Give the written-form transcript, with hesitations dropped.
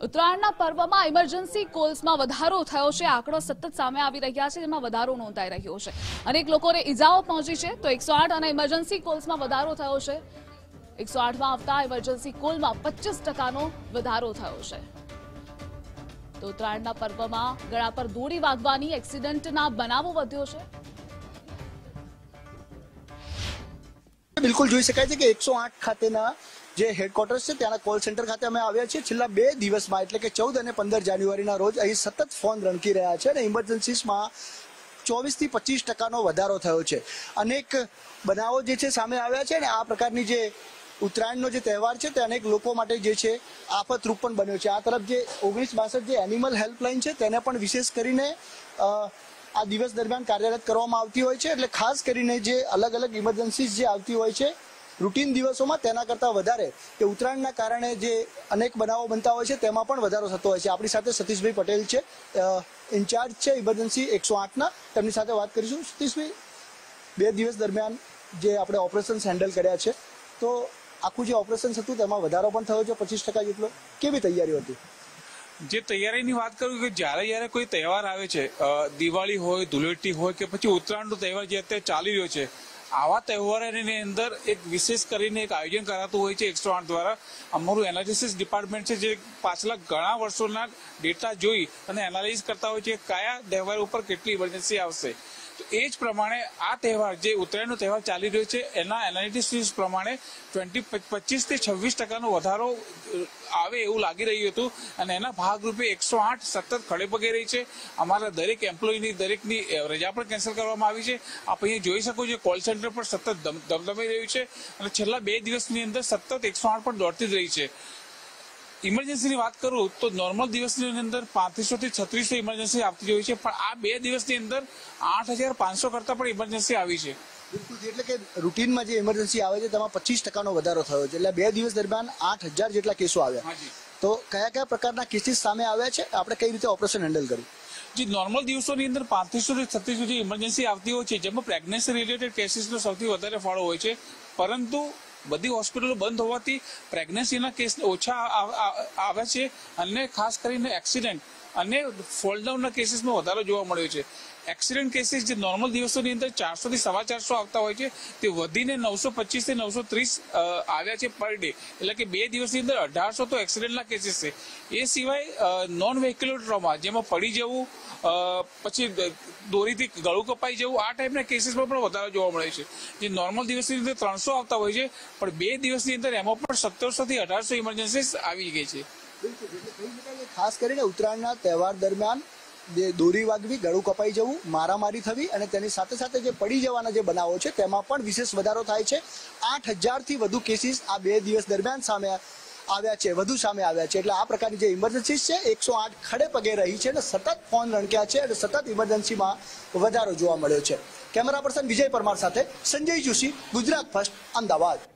ઉત્તરાયણના પર્વમાં ઇમરજન્સી કોલ્સમાં વધારો થયો છે। આંકડો સતત સામે આવી રહ્યા છે, જેમાં વધારો નોંધાઈ રહ્યો છે। અનેક લોકોને ઈજાઓ પહોંચી છે, તો 108 અને ઇમરજન્સી કોલ્સમાં વધારો થયો છે। 108માં આવતા ઇમરજન્સી કોલમાં 25% વધારો થયો છે। તો ઉત્તરાયણના પર્વમાં ગળા પર દોરી વાગવાની એક્સિડન્ટના બનાવો વધ્યો છે। बिल्कुल જોઈ શકાય છે કે 108 ખાતેના જે હેડક્વાર્ટર્સ છે ત્યાંના કોલ સેન્ટર ખાતે અમે આવ્યા છીએ। છેલ્લા 2 દિવસમાં એટલે કે 14 અને 15 જાન્યુઆરીના રોજ અહીં સતત ફોન રણકી રહ્યા છે અને ઇમરજન્સીસમાં 24 થી 25% વધારો થયો છે। અનેક બનાવો જે છે સામે આવ્યા છે અને આ પ્રકારની જે ઉત્તરાયણનો જે તહેવાર છે તે અનેક લોકો માટે જે છે આફતરૂપ પણ બન્યો છે। આ તરફ જે 1962 જે એનિમલ હેલ્પલાઇન છે તેને પણ વિશેષ કરીને આ દિવસ દરમિયાન કાર્યરત કરવામાં આવતી હોય છે। એટલે ખાસ કરીને જે અલગ અલગ ઇમરજન્સીઝ જે આવતી હોય છે રૂટીન દિવસોમાં તેના કરતાં વધારે કે ઉત્તરાયણના કારણે જે અનેક બનાવો બનતા હોય છે તેમાં પણ વધારો થતો હોય છે। આપણી સાથે સતીશભાઈ પટેલ છે, ઇન્ચાર્જ છે ઇમરજન્સી 108ના, તેમની સાથે વાત કરીશું। સતીશભાઈ, 2 દિવસ દરમિયાન જે આપણે ઓપરેશન્સ હેન્ડલ કર્યા છે, તો આખું જે ઓપરેશન હતું તેમાં વધારો પણ થયો છે 25% જેટલો, કેવી તૈયારીઓ હતી? જે તૈયારીની વાત કરું કે જ્યારે કોઈ તહેવાર આવે છે, દિવાળી હોય, ધૂળેટી હોય કે પછી ઉત્તરાયણનો તહેવાર જે અત્યારે ચાલી રહ્યો છે, આવા તહેવારોની અંદર એક વિશેષ કરીને એક આયોજન કરાતું હોય છે 108 દ્વારા। અમારું એનાલિસિસ ડિપાર્ટમેન્ટ છે જે પાછલા ઘણા વર્ષોના ડેટા જોઈ અને એનાલિસિસ કરતા હોય છે કયા તહેવાર ઉપર કેટલી ઇમરજન્સી આવશે। તો એ જ પ્રમાણે આ તહેવાર જે ઉત્તરાયણનો તહેવાર ચાલી રહ્યો છે એના એનાલિસિસ પ્રમાણે 25 થી 26% વધારો આવે એવું લાગી રહ્યું હતું અને એના ભાગરૂપે 108 સતત ખડે પગે રહી છે। અમારા દરેક એમ્પ્લોયની દરેકની રજા પણ કેન્સલ કરવામાં આવી છે। આપ અહીંયા જોઈ શકો છો કોલ સેન્ટર પર સતત ધમધમી રહ્યું છે અને છેલ્લા 2 દિવસની અંદર સતત 108 પણ દોડતી જ રહી છે। ઇમરજન્સીની વાત કરું તો નોર્મલ દિવસની અંદર 3500 થી 3600 ઇમરજન્સી આવતી હોય છે, પણ આ 2 દિવસની અંદર 8500 કરતાં પણ ઇમરજન્સી આવી છે। બિલકુલ, એટલે કે રૂટીનમાં જે ઇમરજન્સી આવે છે તેમાં 25%નો વધારો થયો છે। એટલે 2 દિવસ દરમિયાન 8000 જેટલા કેસો આવ્યા। તો કયા કયા પ્રકારના કેસીસ સામે આવ્યા છે, આપણે કઈ રીતે ઓપરેશન હેન્ડલ કર્યું? જે નોર્મલ દિવસોની અંદર 3500 થી 3600 જે ઇમરજન્સી આવતી હોય છે, જેમાં પ્રેગ્નન્સી રિલેટેડ કેસીસનો સૌથી વધારે ફાળો હોય છે, પરંતુ બધી હોસ્પિટલો બંધ હોવાથી પ્રેગ્નન્સીના કેસ ઓછા આવે છે અને ખાસ કરીને એક્સિડન્ટ અને ફોલડાઉનના કેસીસમાં વધારો જોવા મળ્યો છે। એક્સિડન્ટ કેસીસ જે નોર્મલ દિવસોની અંદર 400 થી 450 આવતા હોય છે તે વધીને 925 થી 930 આવ્યા છે પર ડે, એટલે કે 2 દિવસની અંદર 1800 તો એક્સિડન્ટના કેસીસ છે। એ સિવાય નોન વેહિક્યુલર ટ્રોમા, જેમાં પડી જવું, પછી દોરીથી ગળું કપાઈ જવું, આ ટાઈપના કેસીસમાં પણ વધારો જોવા મળે છે। જે નોર્મલ દિવસની અંદર 300 આવતા હોય છે, પણ 2 દિવસની અંદર એમાં પણ 1700 થી 1800 ઇમરજન્સીસ આવી ગઈ છે। ખાસ કરીને ઉત્તરાયણના તહેવાર દરમિયાન જે દોરી વાગવી, ગળું કપાઈ જવું, મારામારી થવી અને તેની સાથે સાથે જે પડી જવાના જે બનાવો છે તેમાં પણ વિશેષ વધારો થાય છે। 8000 થી વધુ કેસીસ આ 2 દિવસ દરમિયાન સામે આવ્યા છે, વધુ સામે આવ્યા છે। એટલે આ પ્રકારની જે ઇમરજન્સીસ છે 108 ખડે પગે રહી છે અને સતત ફોન રણક્યા છે અને સતત ઇમરજન્સીમાં વધારો જોવા મળ્યો છે। કેમેરા પર્સન વિજય પરમાર સાથે સંજય જોશી, ગુજરાત ફર્સ્ટ, અમદાવાદ।